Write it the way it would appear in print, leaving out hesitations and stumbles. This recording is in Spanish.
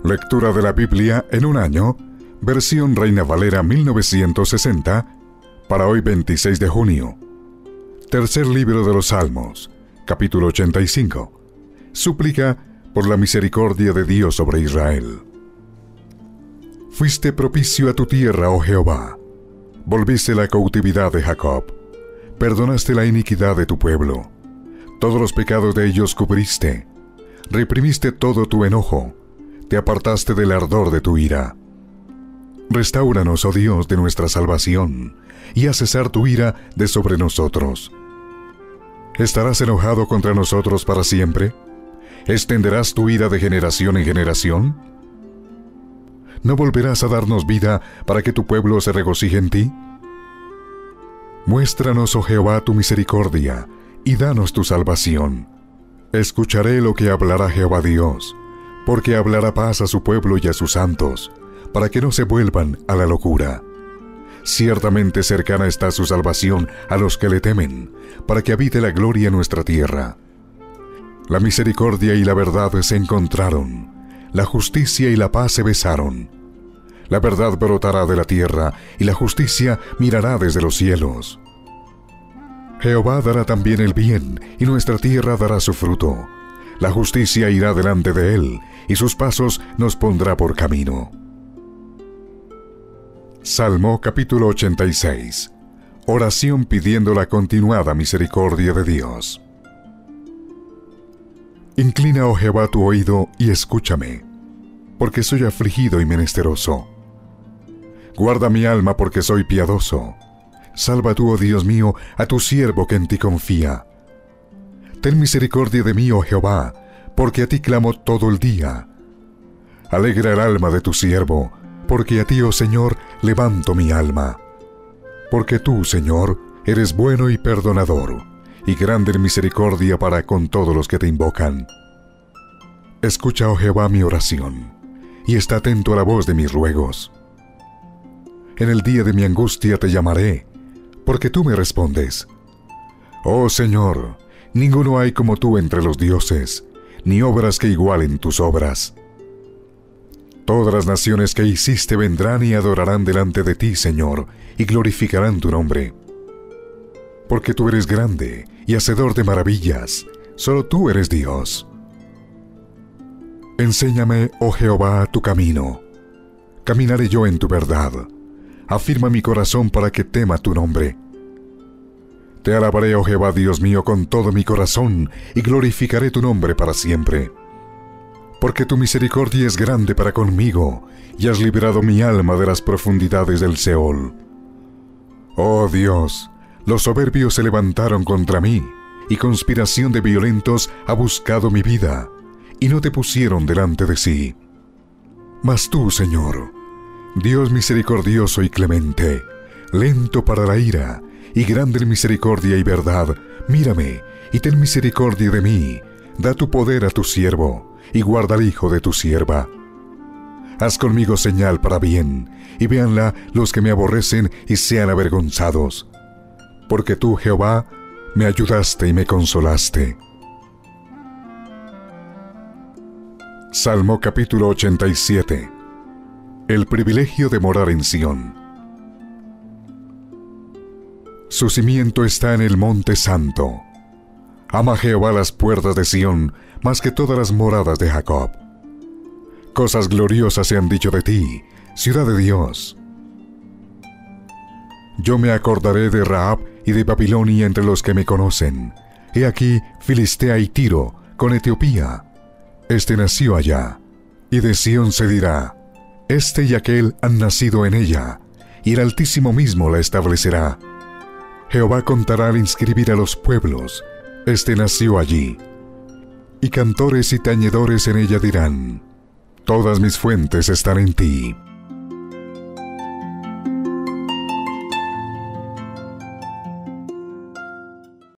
Lectura de la Biblia en un año, versión Reina Valera 1960, para hoy 26 de junio. Tercer libro de los Salmos, capítulo 85. Súplica por la misericordia de Dios sobre Israel. Fuiste propicio a tu tierra, oh Jehová. Volviste la cautividad de Jacob. Perdonaste la iniquidad de tu pueblo. Todos los pecados de ellos cubriste. Reprimiste todo tu enojo. Te apartaste del ardor de tu ira. Restáuranos, oh Dios, de nuestra salvación, y haz cesar tu ira de sobre nosotros. ¿Estarás enojado contra nosotros para siempre? ¿Extenderás tu ira de generación en generación? ¿No volverás a darnos vida para que tu pueblo se regocije en ti? Muéstranos, oh Jehová, tu misericordia, y danos tu salvación. Escucharé lo que hablará Jehová Dios, porque hablará paz a su pueblo y a sus santos, para que no se vuelvan a la locura. Ciertamente cercana está su salvación a los que le temen, para que habite la gloria en nuestra tierra. La misericordia y la verdad se encontraron, la justicia y la paz se besaron. La verdad brotará de la tierra, y la justicia mirará desde los cielos. Jehová dará también el bien, y nuestra tierra dará su fruto. La justicia irá delante de él, y sus pasos nos pondrá por camino. Salmo capítulo 86. Oración pidiendo la continuada misericordia de Dios. Inclina, oh Jehová, tu oído y escúchame, porque soy afligido y menesteroso. Guarda mi alma porque soy piadoso. Salva tú, oh Dios mío, a tu siervo que en ti confía. Ten misericordia de mí, oh Jehová, porque a ti clamo todo el día. Alegra el alma de tu siervo, porque a ti, oh Señor, levanto mi alma. Porque tú, Señor, eres bueno y perdonador, y grande en misericordia para con todos los que te invocan. Escucha, oh Jehová, mi oración, y está atento a la voz de mis ruegos. En el día de mi angustia te llamaré, porque tú me respondes. Oh Señor, ninguno hay como tú entre los dioses, ni obras que igualen tus obras. Todas las naciones que hiciste vendrán y adorarán delante de ti, Señor, y glorificarán tu nombre. Porque tú eres grande y hacedor de maravillas, solo tú eres Dios. Enséñame, oh Jehová, tu camino. Caminaré yo en tu verdad. Afirma mi corazón para que tema tu nombre. Te alabaré, oh Jehová Dios mío, con todo mi corazón, y glorificaré tu nombre para siempre. Porque tu misericordia es grande para conmigo, y has liberado mi alma de las profundidades del Seol. Oh Dios, los soberbios se levantaron contra mí, y conspiración de violentos ha buscado mi vida, y no te pusieron delante de sí. Mas tú, Señor, Dios misericordioso y clemente, lento para la ira, y grande en misericordia y verdad, mírame, y ten misericordia de mí, da tu poder a tu siervo, y guarda al hijo de tu sierva. Haz conmigo señal para bien, y véanla los que me aborrecen y sean avergonzados. Porque tú, Jehová, me ayudaste y me consolaste. Salmo capítulo 87. El privilegio de morar en Sión. Su cimiento está en el monte santo. Ama Jehová las puertas de Sión, más que todas las moradas de Jacob. Cosas gloriosas se han dicho de ti, ciudad de Dios. Yo me acordaré de Rahab y de Babilonia entre los que me conocen. He aquí Filistea y Tiro, con Etiopía. Este nació allá, y de Sión se dirá, este y aquel han nacido en ella, y el Altísimo mismo la establecerá. Jehová contará al inscribir a los pueblos, este nació allí. Y cantores y tañedores en ella dirán, todas mis fuentes están en ti.